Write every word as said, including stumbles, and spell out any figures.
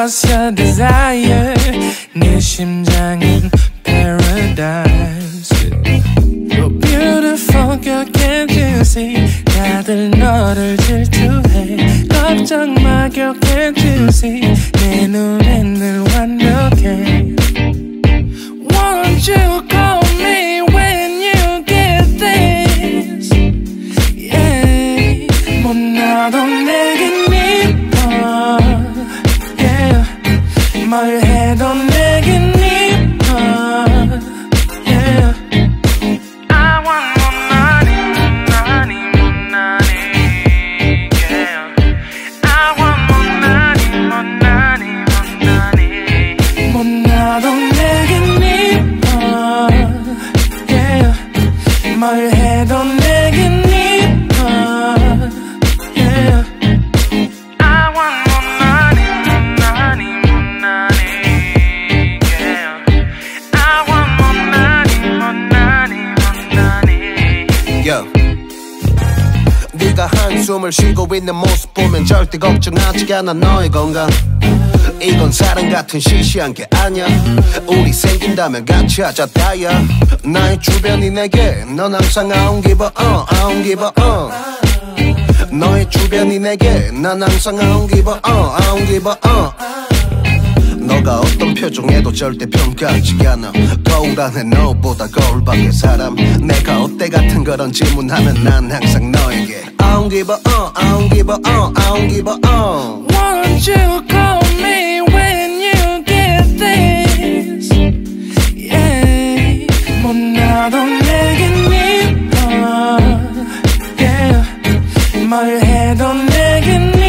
What's your desire? 네 심장은 paradise. You're beautiful girl, can't you see? 다들 너를 질투해. 걱정 마 girl, can't you see? 내 눈엔 늘 완벽해. Won't you call me when you get this? Yeah. 뭐 나도 내게 미워. Yeah. 뭘 해도 내게 미워. Yeah. I want more money, money, more money. Yeah. I want more money, more money, more money. 뭐 나도 내게 미워. Yeah. 뭘 해도 내게 미워. Yeah. I want more money, more money, more money. Yeah. I want more money, more money, more money. Yo. 네가 한숨을 쉬고 있는 모습 보면 절대 걱정하지 않아 너의 건강. 이건 사랑 같은 시시한 게 아니야. 우리 생긴다면 같이 하자 다야. 나의 주변이 내게 넌 항상 I don't give a uh, I don't give a uh. 너의 주변이 내게 난 항상 I don't give a uh, I don't give a uh. 너가 어떤 표정에도 절대 평가하지 않아. 거울 안에 너보다 거울 밖의 사람. 내가 어때 같은 그런 질문하면 난 항상 너에게 I don't give a uh, I don't give a uh, I don't give a uh. Won't you call me when you get this? Yeah. 뭐 나도 내게 미워. Yeah. 뭘 해도 내게 미워.